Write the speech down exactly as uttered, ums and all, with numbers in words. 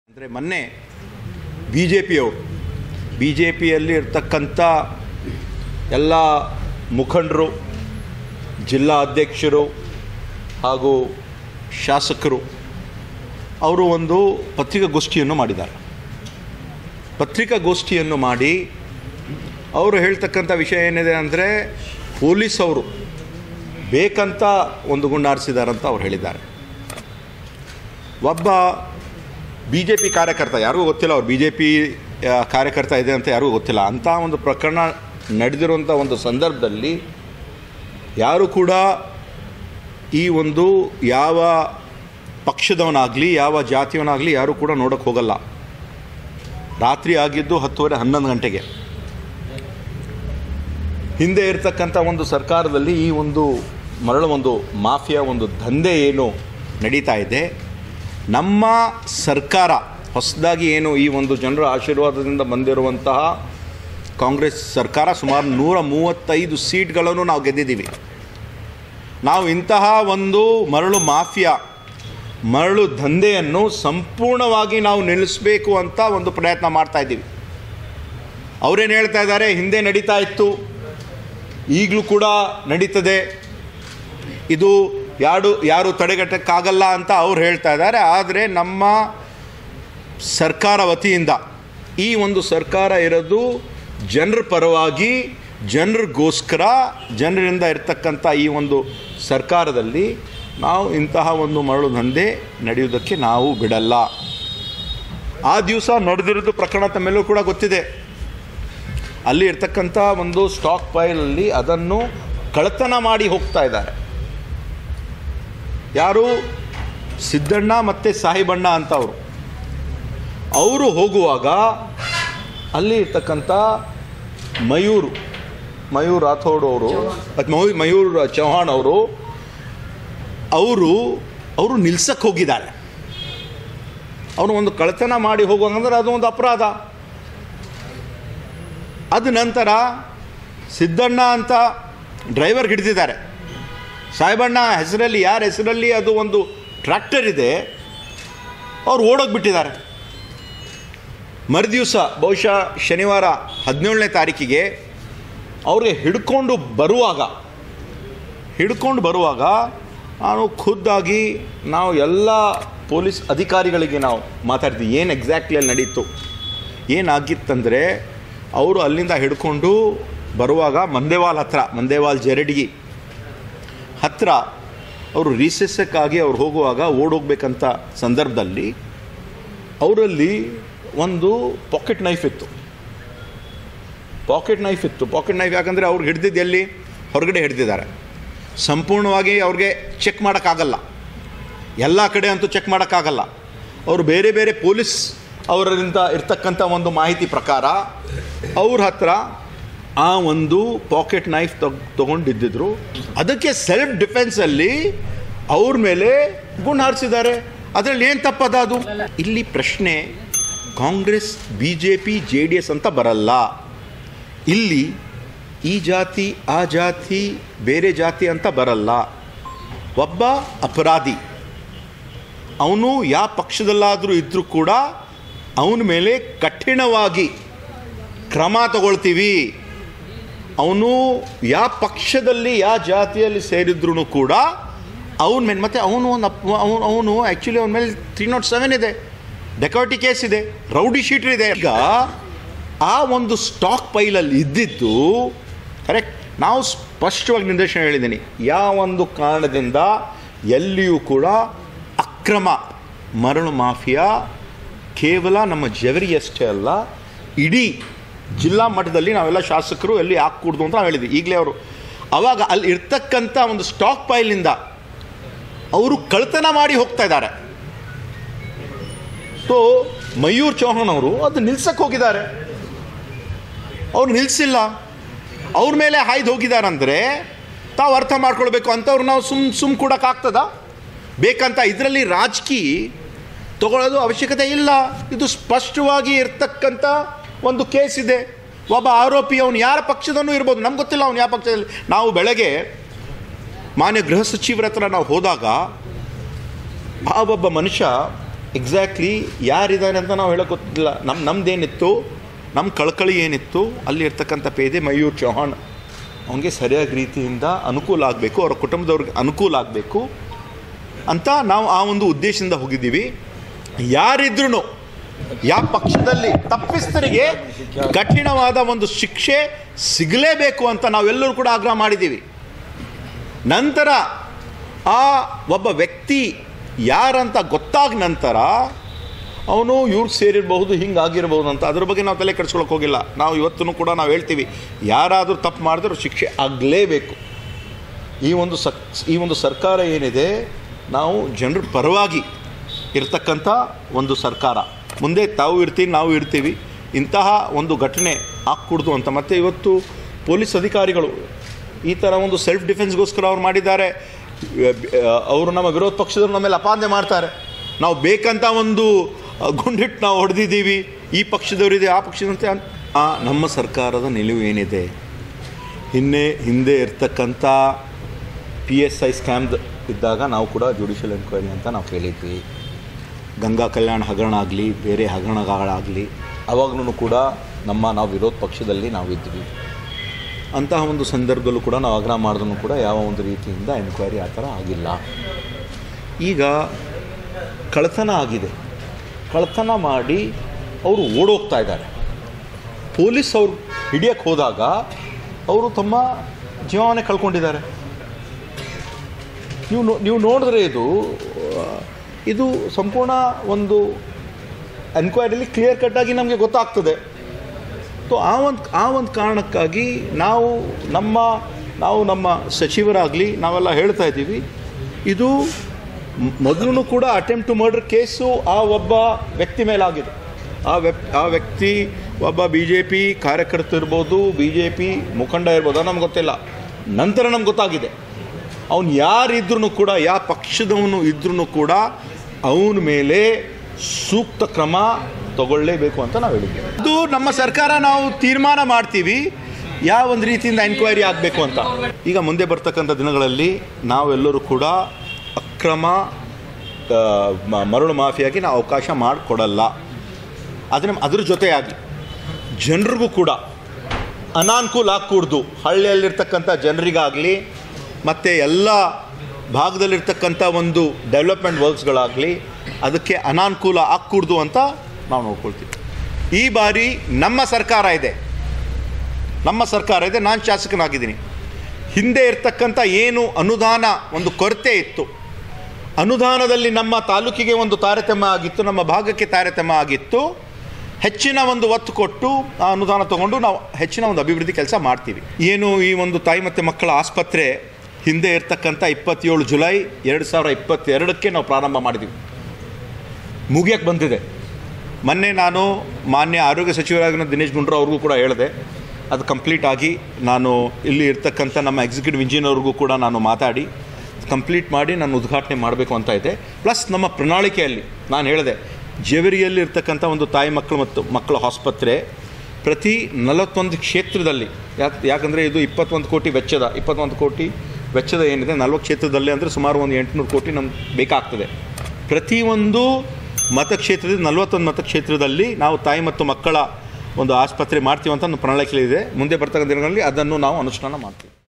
ಅಂದರೆ ಮೊನ್ನೆ B J ಪಿಯವರು ಬಿ ಜೆ ಪಿಯಲ್ಲಿ ಇರ್ತಕ್ಕಂಥ ಎಲ್ಲ ಮುಖಂಡರು, ಜಿಲ್ಲಾ ಅಧ್ಯಕ್ಷರು ಹಾಗೂ ಶಾಸಕರು ಅವರು ಒಂದು ಪತ್ರಿಕಾಗೋಷ್ಠಿಯನ್ನು ಮಾಡಿದ್ದಾರೆ. ಪತ್ರಿಕಾಗೋಷ್ಠಿಯನ್ನು ಮಾಡಿ ಅವರು ಹೇಳ್ತಕ್ಕಂಥ ವಿಷಯ ಏನಿದೆ ಅಂದರೆ ಪೊಲೀಸ್ ಅವರು ಬೇಕಂತ ಒಂದು ಗುಂಡಾರಿಸಿದಾರಂತ ಅವ್ರು ಹೇಳಿದ್ದಾರೆ. ಒಬ್ಬ ಬಿ ಜೆ ಪಿ ಕಾರ್ಯಕರ್ತ, ಯಾರಿಗೂ ಗೊತ್ತಿಲ್ಲ ಅವ್ರು ಬಿ ಜೆ ಪಿ ಕಾರ್ಯಕರ್ತ ಇದೆ ಅಂತ ಯಾರಿಗೂ ಗೊತ್ತಿಲ್ಲ, ಅಂಥ ಒಂದು ಪ್ರಕರಣ ನಡೆದಿರುವಂಥ ಒಂದು ಸಂದರ್ಭದಲ್ಲಿ ಯಾರು ಕೂಡ ಈ ಒಂದು ಯಾವ ಪಕ್ಷದವನಾಗಲಿ ಯಾವ ಜಾತಿಯವನಾಗಲಿ ಯಾರೂ ಕೂಡ ನೋಡೋಕ್ಕೆ ಹೋಗಲ್ಲ. ರಾತ್ರಿ ಆಗಿದ್ದು ಹತ್ತುವರೆ ಹನ್ನೊಂದು ಗಂಟೆಗೆ. ಹಿಂದೆ ಇರತಕ್ಕಂಥ ಒಂದು ಸರ್ಕಾರದಲ್ಲಿ ಈ ಒಂದು ಮರಳು ಒಂದು ಮಾಫಿಯಾ ಒಂದು ದಂಧೆ ಏನು ನಡೀತಾ ಇದೆ, ನಮ್ಮ ಸರ್ಕಾರ ಹೊಸದಾಗಿ ಏನು ಈ ಒಂದು ಜನರ ಆಶೀರ್ವಾದದಿಂದ ಬಂದಿರುವಂತಹ ಕಾಂಗ್ರೆಸ್ ಸರ್ಕಾರ ಸುಮಾರು ನೂರ ಮೂವತ್ತೈದು ಸೀಟ್ಗಳನ್ನು ನಾವು ಗೆದ್ದಿದ್ದೀವಿ. ನಾವು ಇಂತಹ ಒಂದು ಮರಳು ಮಾಫಿಯಾ ಮರಳು ದಂಧೆಯನ್ನು ಸಂಪೂರ್ಣವಾಗಿ ನಾವು ನಿಲ್ಲಿಸಬೇಕು ಅಂತ ಒಂದು ಪ್ರಯತ್ನ ಮಾಡ್ತಾ ಇದ್ದೀವಿ. ಅವರೇನು ಹೇಳ್ತಾ ಇದ್ದಾರೆ, ಹಿಂದೆ ನಡೀತಾ ಇತ್ತು, ಈಗಲೂ ಕೂಡ ನಡೀತದೆ, ಇದು ಯಾರು ಯಾರು ತಡೆಗಟ್ಟಕ್ಕಾಗಲ್ಲ ಅಂತ ಅವ್ರು ಹೇಳ್ತಾ ಇದ್ದಾರೆ. ಆದರೆ ನಮ್ಮ ಸರ್ಕಾರ ವತಿಯಿಂದ ಈ ಒಂದು ಸರ್ಕಾರ ಇರೋದು ಜನರ ಪರವಾಗಿ, ಜನರಿಗೋಸ್ಕರ, ಜನರಿಂದ ಇರ್ತಕ್ಕಂಥ ಈ ಒಂದು ಸರ್ಕಾರದಲ್ಲಿ ನಾವು ಇಂತಹ ಒಂದು ಮರಳು ದಂಧೆ ನಡೆಯುವುದಕ್ಕೆ ನಾವು ಬಿಡಲ್ಲ. ಆ ದಿವಸ ನಡೆದಿರೋದು ಪ್ರಕರಣ ತಮ್ಮೆಲ್ಲೂ ಕೂಡ ಗೊತ್ತಿದೆ. ಅಲ್ಲಿ ಇರ್ತಕ್ಕಂಥ ಒಂದು ಸ್ಟಾಕ್ ಪೈಲಲ್ಲಿ ಅದನ್ನು ಕಳ್ಳತನ ಮಾಡಿ ಹೋಗ್ತಾ ಇದ್ದಾರೆ. ಯಾರು? ಸಿದ್ದಣ್ಣ ಮತ್ತು ಸಾಹಿಬಣ್ಣ ಅಂತ ಅವರು ಅವರು ಹೋಗುವಾಗ ಅಲ್ಲಿ ಇರ್ತಕ್ಕಂಥ ಮಯೂರ್ ಮಯೂರ್ ರಾಥೋಡ್ ಅವರು ಮಯೂರ್ ಚೌಹಾಣ್ ಅವರು ಅವರು ಅವರು ನಿಲ್ಸಕ್ಕೆ ಹೋಗಿದ್ದಾರೆ. ಅವರು ಒಂದು ಕಳ್ಳತನ ಮಾಡಿ ಹೋಗುವಂದ್ರೆ ಅದು ಒಂದು ಅಪರಾಧ. ಅದ ನಂತರ ಸಿದ್ದಣ್ಣ ಅಂತ ಡ್ರೈವರ್ ಹಿಡಿದಿದ್ದಾರೆ. ಸಾಹೇಬಣ್ಣ ಹೆಸರಲ್ಲಿ, ಯಾರ ಹೆಸರಲ್ಲಿ ಅದು ಒಂದು ಟ್ರ್ಯಾಕ್ಟರ್ ಇದೆ, ಅವ್ರು ಓಡೋಗ್ಬಿಟ್ಟಿದ್ದಾರೆ. ಮರುದಿವಸ ಬಹುಶಃ ಶನಿವಾರ ಹದಿನೇಳನೇ ತಾರೀಕಿಗೆ ಅವ್ರಿಗೆ ಹಿಡ್ಕೊಂಡು ಬರುವಾಗ ಹಿಡ್ಕೊಂಡು ಬರುವಾಗ ನಾನು ಖುದ್ದಾಗಿ ನಾವು ಎಲ್ಲ ಪೊಲೀಸ್ ಅಧಿಕಾರಿಗಳಿಗೆ ನಾವು ಮಾತಾಡ್ತೀವಿ, ಏನು ಎಕ್ಸಾಕ್ಟ್ಲಿ ಅಲ್ಲಿ ನಡೀತು, ಏನಾಗಿತ್ತಂದರೆ ಅವರು ಅಲ್ಲಿಂದ ಹಿಡ್ಕೊಂಡು ಬರುವಾಗ ಮಂದೇವಾಲ್ ಹತ್ರ, ಮಂದೇವಾಲ್ ಜರಡ್ಗಿ ಹತ್ತಿರ ಅವರು ರೀಸೆಸ್ಸಕ್ಕಾಗಿ ಅವ್ರು ಹೋಗುವಾಗ ಓಡೋಗ್ಬೇಕಂತ ಸಂದರ್ಭದಲ್ಲಿ ಅವರಲ್ಲಿ ಒಂದು ಪಾಕೆಟ್ ನೈಫ್ ಇತ್ತು. ಪಾಕೆಟ್ ನೈಫ್ ಇತ್ತು ಪಾಕೆಟ್ ನೈಫ್ ಯಾಕಂದರೆ ಅವ್ರು ಹಿಡ್ದಿದ್ದು ಎಲ್ಲಿ? ಹೊರಗಡೆ ಹಿಡ್ದಿದ್ದಾರೆ. ಸಂಪೂರ್ಣವಾಗಿ ಅವ್ರಿಗೆ ಚೆಕ್ ಮಾಡೋಕ್ಕಾಗಲ್ಲ, ಎಲ್ಲ ಕಡೆ ಅಂತೂ ಚೆಕ್ ಮಾಡೋಕ್ಕಾಗಲ್ಲ. ಅವರು ಬೇರೆ ಬೇರೆ ಪೊಲೀಸ್ ಅವರಿಂದ ಇರ್ತಕ್ಕಂಥ ಒಂದು ಮಾಹಿತಿ ಪ್ರಕಾರ ಅವ್ರ ಹತ್ರ ಆ ಒಂದು ಪಾಕೆಟ್ ನೈಫ್ ತಗ್ ತೊಗೊಂಡಿದ್ದಿದ್ರು. ಅದಕ್ಕೆ ಸೆಲ್ಫ್ ಡಿಫೆನ್ಸಲ್ಲಿ ಅವ್ರ ಮೇಲೆ ಗುಂಡು ಹಾರಿಸಿದ್ದಾರೆ. ಅದರಲ್ಲಿ ಏನು ತಪ್ಪದ ಅದು? ಇಲ್ಲಿ ಪ್ರಶ್ನೆ Congress, B J P, J D S ಅಂತ ಬರಲ್ಲ. ಇಲ್ಲಿ ಈ ಜಾತಿ ಆ ಜಾತಿ ಬೇರೆ ಜಾತಿ ಅಂತ ಬರಲ್ಲ. ಒಬ್ಬ ಅಪರಾಧಿ ಅವನು ಯಾವ ಪಕ್ಷದಲ್ಲಾದರೂ ಇದ್ದರೂ ಕೂಡ ಅವನ ಮೇಲೆ ಕಠಿಣವಾಗಿ ಕ್ರಮ ತಗೊಳ್ತೀವಿ. ಅವನು ಯಾವ ಪಕ್ಷದಲ್ಲಿ ಯಾವ ಜಾತಿಯಲ್ಲಿ ಸೇರಿದ್ರೂ ಕೂಡ ಅವನ ಮೇಲೆ, ಮತ್ತು ಅವನು ಒಂದು ಅಪ್ ಅವನು ಅವನು ಆ್ಯಕ್ಚುಲಿ ಅವನ ಮೇಲೆ ತ್ರೀ ನಾಟ್ ಸೆವೆನ್ ಇದೆ, ಡೆಕಾಟಿ ಕೇಸ್ ಇದೆ, ರೌಡಿ ಶೀಟರ್ ಇದೆ. ಈಗ ಆ ಒಂದು ಸ್ಟಾಕ್ ಪೈಲಲ್ಲಿ ಇದ್ದಿದ್ದು ಕರೆಕ್ಟ್. ನಾವು ಸ್ಪಷ್ಟವಾಗಿ ನಿರ್ದೇಶನ ಹೇಳಿದ್ದೀನಿ, ಯಾವ ಒಂದು ಕಾರಣದಿಂದ ಎಲ್ಲಿಯೂ ಕೂಡ ಅಕ್ರಮ ಮರಳು ಮಾಫಿಯಾ ಕೇವಲ ನಮ್ಮ ಜವರಿಯಷ್ಟೇ ಅಲ್ಲ, ಇಡೀ ಜಿಲ್ಲಾ ಮಟ್ಟದಲ್ಲಿ ನಾವೆಲ್ಲ ಶಾಸಕರು ಎಲ್ಲಿ ಹಾಕೂಡ್ದು ಅಂತ ನಾವು ಹೇಳಿದ್ವಿ. ಈಗಲೇ ಅವರು ಆವಾಗ ಅಲ್ಲಿ ಇರ್ತಕ್ಕಂಥ ಒಂದು ಸ್ಟಾಕ್ ಪೈಲಿಂದ ಅವರು ಕಳ್ಳತನ ಮಾಡಿ ಹೋಗ್ತಾ ಇದ್ದಾರೆ. ಸೊ ಮಯೂರ್ ಚೌಹಾಣ್ ಅವರು ಅದು ನಿಲ್ಸಕ್ಕೆ ಹೋಗಿದ್ದಾರೆ, ಅವ್ರು ನಿಲ್ಲಿಸಿಲ್ಲ, ಅವ್ರ ಮೇಲೆ ಹಾಯ್ದು ಹೋಗಿದ್ದಾರೆ. ಅಂದರೆ ತಾವು ಅರ್ಥ ಮಾಡ್ಕೊಳ್ಬೇಕು, ಅಂಥವ್ರು ನಾವು ಸುಮ್ ಸುಮ್ ಕೊಡೋಕ್ಕಾಗ್ತದ? ಬೇಕಂತ ಇದರಲ್ಲಿ ರಾಜಕೀಯ ತಗೊಳ್ಳೋದು ಅವಶ್ಯಕತೆ ಇಲ್ಲ. ಇದು ಸ್ಪಷ್ಟವಾಗಿ ಇರ್ತಕ್ಕಂಥ ಒಂದು ಕೇಸ್ ಇದೆ. ಒಬ್ಬ ಆರೋಪಿ ಅವನು ಯಾರ ಪಕ್ಷದವನು ಇರ್ಬೋದು, ನಮ್ಗೆ ಗೊತ್ತಿಲ್ಲ ಅವನು ಯಾವ ಪಕ್ಷದಲ್ಲಿ. ನಾವು ಬೆಳಗ್ಗೆ ಮಾನ್ಯ ಗೃಹ ಸಚಿವರ ಹತ್ರ ನಾವು ಹೋದಾಗ ಆ ಒಬ್ಬ ಮನುಷ್ಯ ಎಕ್ಸಾಕ್ಟ್ಲಿ ಯಾರಿದ್ದಾನೆ ಅಂತ ನಾವು ಹೇಳೋಕೆ ಗೊತ್ತಿಲ್ಲ. ನಮ್ಮ ನಮ್ಮದೇನಿತ್ತು, ನಮ್ಮ ಕಳಕಳಿ ಏನಿತ್ತು, ಅಲ್ಲಿ ಇರ್ತಕ್ಕಂಥ ಪೇದೆ ಮಯೂರ್ ಚೌಹಾಣ್ ಅವನಿಗೆ ಸರಿಯಾದ ರೀತಿಯಿಂದ ಅನುಕೂಲ ಆಗಬೇಕು, ಅವರ ಕುಟುಂಬದವ್ರಿಗೆ ಅನುಕೂಲ ಆಗಬೇಕು ಅಂತ ನಾವು ಆ ಒಂದು ಉದ್ದೇಶದಿಂದ ಹೋಗಿದ್ದೀವಿ. ಯಾರಿದ್ರೂ ಯಾವ ಪಕ್ಷದಲ್ಲಿ ತಪ್ಪಿಸ್ತರಿಗೆ ಕಠಿಣವಾದ ಒಂದು ಶಿಕ್ಷೆ ಸಿಗಲೇಬೇಕು ಅಂತ ನಾವೆಲ್ಲರೂ ಕೂಡ ಆಗ್ರಹ ಮಾಡಿದ್ದೀವಿ. ನಂತರ ಆ ಒಬ್ಬ ವ್ಯಕ್ತಿ ಯಾರಂತ ಗೊತ್ತಾದ ನಂತರ ಅವನು ಇವ್ರಿಗೆ ಸೇರಿರಬಹುದು, ಹಿಂಗಾಗಿರ್ಬೋದು ಅಂತ ಅದ್ರ ಬಗ್ಗೆ ನಾವು ತಲೆ ಕೆಡಿಸ್ಕೊಳಕ್ಕೆ ಹೋಗಿಲ್ಲ. ನಾವು ಇವತ್ತೂ ಕೂಡ ನಾವು ಹೇಳ್ತೀವಿ, ಯಾರಾದರೂ ತಪ್ಪು ಮಾಡಿದ್ರೆ ಶಿಕ್ಷೆ ಆಗಲೇಬೇಕು. ಈ ಒಂದು ಸಕ್ ಈ ಒಂದು ಸರ್ಕಾರ ಏನಿದೆ, ನಾವು ಜನರ ಪರವಾಗಿ ಇರ್ತಕ್ಕಂಥ ಒಂದು ಸರ್ಕಾರ. ಮುಂದೆ ತಾವು ಇರ್ತೀವಿ, ನಾವು ಇರ್ತೀವಿ. ಇಂತಹ ಒಂದು ಘಟನೆ ಆಗ್ಕೂಡ್ದು ಅಂತ. ಮತ್ತು ಇವತ್ತು ಪೊಲೀಸ್ ಅಧಿಕಾರಿಗಳು ಈ ಥರ ಒಂದು ಸೆಲ್ಫ್ ಡಿಫೆನ್ಸ್ಗೋಸ್ಕರ ಅವ್ರು ಮಾಡಿದ್ದಾರೆ. ಅವರು ನಮ್ಮ ವಿರೋಧ ಪಕ್ಷದವ್ರು ನಮ್ಮ ಮೇಲೆ ಅಪಾದನೆ ಮಾಡ್ತಾರೆ, ನಾವು ಬೇಕಂತ ಒಂದು ಗುಂಡಿಟ್ಟು ನಾವು ಹೊಡೆದಿದ್ದೀವಿ, ಈ ಪಕ್ಷದವರಿದೆ ಆ ಪಕ್ಷದಂತೆ. ಆ ನಮ್ಮ ಸರ್ಕಾರದ ನಿಲುವು ಏನಿದೆ, ಹಿಂದೆ ಹಿಂದೆ ಇರ್ತಕ್ಕಂಥ ಪಿ ಎಸ್ ಐ ಸ್ಕ್ಯಾಮ್ದು ಇದ್ದಾಗ ನಾವು ಕೂಡ ಜುಡಿಷಿಯಲ್ ಎನ್ಕ್ವೈರಿ ಅಂತ ನಾವು ಕೇಳಿದ್ವಿ. ಗಂಗಾ ಕಲ್ಯಾಣ ಹಗರಣ ಆಗಲಿ, ಬೇರೆ ಹಗರಣಗಳಾಗಲಿ, ಅವಾಗಲೂ ಕೂಡ ನಮ್ಮ ನಾವು ವಿರೋಧ ಪಕ್ಷದಲ್ಲಿ ನಾವಿದ್ವಿ. ಅಂತಹ ಒಂದು ಸಂದರ್ಭದಲ್ಲೂ ಕೂಡ ನಾವು ಆಗ್ರಹ ಮಾಡಿದ್ರೂ ಕೂಡ ಯಾವ ಒಂದು ರೀತಿಯಿಂದ ಎನ್ಕ್ವೈರಿ ಆ ಥರ ಆಗಿಲ್ಲ. ಈಗ ಕಳ್ಳತನ ಆಗಿದೆ, ಕಳ್ಳತನ ಮಾಡಿ ಅವರು ಓಡೋಗ್ತಾ ಇದ್ದಾರೆ. ಪೊಲೀಸ್ ಅವರು ಹಿಡಿಯೋಕ್ಕೆ ಹೋದಾಗ ಅವರು ತಮ್ಮ ಜೀವನೇ ಕಳ್ಕೊಂಡಿದ್ದಾರೆ. ನೀವು ನೀವು ನೋಡಿದ್ರೆ ಇದು ಇದು ಸಂಪೂರ್ಣ ಒಂದು ಎನ್ಕ್ವೈರಿಲಿ ಕ್ಲಿಯರ್ ಕಟ್ಟಾಗಿ ನಮಗೆ ಗೊತ್ತಾಗ್ತದೆ. ಸೊ ಆ ಒಂದು ಆ ಒಂದು ಕಾರಣಕ್ಕಾಗಿ ನಾವು ನಮ್ಮ ನಾವು ನಮ್ಮ ಸಚಿವರಾಗಲಿ ನಾವೆಲ್ಲ ಹೇಳ್ತಾ ಇದ್ದೀವಿ, ಇದು ಮೊದಲು ಕೂಡ ಅಟೆಂಪ್ಟ್ ಟು ಮರ್ಡರ್ ಕೇಸು ಆ ಒಬ್ಬ ವ್ಯಕ್ತಿ ಮೇಲಾಗಿದೆ. ಆ ವ್ಯಕ್ ಆ ವ್ಯಕ್ತಿ ಒಬ್ಬ ಬಿ ಜೆ ಪಿ ಕಾರ್ಯಕರ್ತ ಇರ್ಬೋದು, ಬಿ ಜೆ ಪಿ ಮುಖಂಡ ಇರ್ಬೋದು, ಅದು ನಮ್ಗೆ ಗೊತ್ತಿಲ್ಲ. ನಂತರ ನಮ್ಗೆ ಗೊತ್ತಾಗಿದೆ ಅವನು ಯಾರಿದ್ರೂ ಕೂಡ, ಯಾವ ಪಕ್ಷದವನು ಇದ್ರೂ ಕೂಡ ಅವನ ಮೇಲೆ ಸೂಕ್ತ ಕ್ರಮ ತಗೊಳ್ಳೇಬೇಕು ಅಂತ ನಾವು ಹೇಳಿದ್ದೀವಿ. ಅದು ನಮ್ಮ ಸರ್ಕಾರ ನಾವು ತೀರ್ಮಾನ ಮಾಡ್ತೀವಿ ಯಾವ ಒಂದು ರೀತಿಯಿಂದ ಎನ್ಕ್ವೈರಿ ಆಗಬೇಕು ಅಂತ. ಈಗ ಮುಂದೆ ಬರ್ತಕ್ಕಂಥ ದಿನಗಳಲ್ಲಿ ನಾವೆಲ್ಲರೂ ಕೂಡ ಅಕ್ರಮ ಮರಳು ಮಾಫಿಯಾಗಿ ನಾವು ಅವಕಾಶ ಮಾಡಿಕೊಡಲ್ಲ. ಅದರ ಅದ್ರ ಜೊತೆಯಾಗಿ ಜನರಿಗೂ ಕೂಡ ಅನಾನುಕೂಲ ಆಗಕೂಡ್ದು. ಹಳ್ಳಿಯಲ್ಲಿರ್ತಕ್ಕಂಥ ಜನರಿಗಾಗಲಿ ಮತ್ತು ಎಲ್ಲ ಭಾಗದಲ್ಲಿರ್ತಕ್ಕಂಥ ಒಂದು ಡೆವಲಪ್ಮೆಂಟ್ ವರ್ಕ್ಸ್ಗಳಾಗಲಿ ಅದಕ್ಕೆ ಅನಾನುಕೂಲ ಆಗಕೂಡ್ದು ಅಂತ ನಾವು ನೋಡ್ಕೊಳ್ತೀವಿ. ಈ ಬಾರಿ ನಮ್ಮ ಸರ್ಕಾರ ಇದೆ, ನಮ್ಮ ಸರ್ಕಾರ ಇದೆ, ನಾನು ಶಾಸಕನಾಗಿದ್ದೀನಿ. ಹಿಂದೆ ಇರ್ತಕ್ಕಂಥ ಏನು ಅನುದಾನ ಒಂದು ಕೊರತೆ ಇತ್ತು, ಅನುದಾನದಲ್ಲಿ ನಮ್ಮ ತಾಲೂಕಿಗೆ ಒಂದು ತಾರತಮ್ಯ ಆಗಿತ್ತು, ನಮ್ಮ ಭಾಗಕ್ಕೆ ತಾರತಮ್ಯ ಆಗಿತ್ತು. ಹೆಚ್ಚಿನ ಒಂದು ಒತ್ತು ಕೊಟ್ಟು ಆ ಅನುದಾನ ತಗೊಂಡು ನಾವು ಹೆಚ್ಚಿನ ಒಂದು ಅಭಿವೃದ್ಧಿ ಕೆಲಸ ಮಾಡ್ತೀವಿ. ಏನು ಈ ಒಂದು ತಾಯಿ ಮತ್ತು ಮಕ್ಕಳ ಆಸ್ಪತ್ರೆ ಹಿಂದೆ ಇರ್ತಕ್ಕಂಥ ಇಪ್ಪತ್ತೇಳು ಜುಲೈ ಎರಡು ಸಾವಿರ ಇಪ್ಪತ್ತೆರಡಕ್ಕೆ ನಾವು ಪ್ರಾರಂಭ ಮಾಡಿದ್ದೀವಿ, ಮುಗಿಯಕ್ಕೆ ಬಂದಿದೆ. ಮೊನ್ನೆ ನಾನು ಮಾನ್ಯ ಆರೋಗ್ಯ ಸಚಿವರಾಗಿನ ದಿನೇಶ್ ಗುಂಡೂರಾವ್ ಅವ್ರಿಗೂ ಕೂಡ ಹೇಳಿದೆ, ಅದು ಕಂಪ್ಲೀಟ್ ಆಗಿ ನಾನು ಇಲ್ಲಿ ಇರ್ತಕ್ಕಂಥ ನಮ್ಮ ಎಕ್ಸಿಕ್ಯೂಟಿವ್ ಇಂಜಿನಿಯರ್ಗೂ ಕೂಡ ನಾನು ಮಾತಾಡಿ ಕಂಪ್ಲೀಟ್ ಮಾಡಿ ನಾನು ಉದ್ಘಾಟನೆ ಮಾಡಬೇಕು ಅಂತ ಇದೆ. ಪ್ಲಸ್ ನಮ್ಮ ಪ್ರಣಾಳಿಕೆಯಲ್ಲಿ ನಾನು ಹೇಳಿದೆ, ಜೇವರಿಯಲ್ಲಿ ಇರ್ತಕ್ಕಂಥ ಒಂದು ತಾಯಿ ಮಕ್ಕಳು ಮತ್ತು ಮಕ್ಕಳ ಆಸ್ಪತ್ರೆ ಪ್ರತಿ ನಲವತ್ತೊಂದು ಕ್ಷೇತ್ರದಲ್ಲಿ, ಯಾಕೆ ಯಾಕಂದರೆ ಇದು ಇಪ್ಪತ್ತೊಂದು ಕೋಟಿ ವೆಚ್ಚದ ಇಪ್ಪತ್ತೊಂದು ಕೋಟಿ ವೆಚ್ಚದ ಏನಿದೆ ನಲ್ವತ್ತು ಕ್ಷೇತ್ರದಲ್ಲಿ ಅಂದರೆ ಸುಮಾರು ಒಂದು ಎಂಟುನೂರು ಕೋಟಿ ನಮ್ಗೆ ಬೇಕಾಗ್ತದೆ. ಪ್ರತಿಯೊಂದು ಮತಕ್ಷೇತ್ರದಲ್ಲಿ ನಲ್ವತ್ತೊಂದು ಮತಕ್ಷೇತ್ರದಲ್ಲಿ ನಾವು ತಾಯಿ ಮತ್ತು ಮಕ್ಕಳ ಒಂದು ಆಸ್ಪತ್ರೆ ಮಾಡ್ತೀವಿ ಅಂತ ಒಂದು ಪ್ರಣಾಳಿಕೆ ಇದೆ. ಮುಂದೆ ಬರ್ತಕ್ಕಂಥ ದಿನಗಳಲ್ಲಿ ಅದನ್ನು ನಾವು ಅನುಷ್ಠಾನ ಮಾಡ್ತೀವಿ.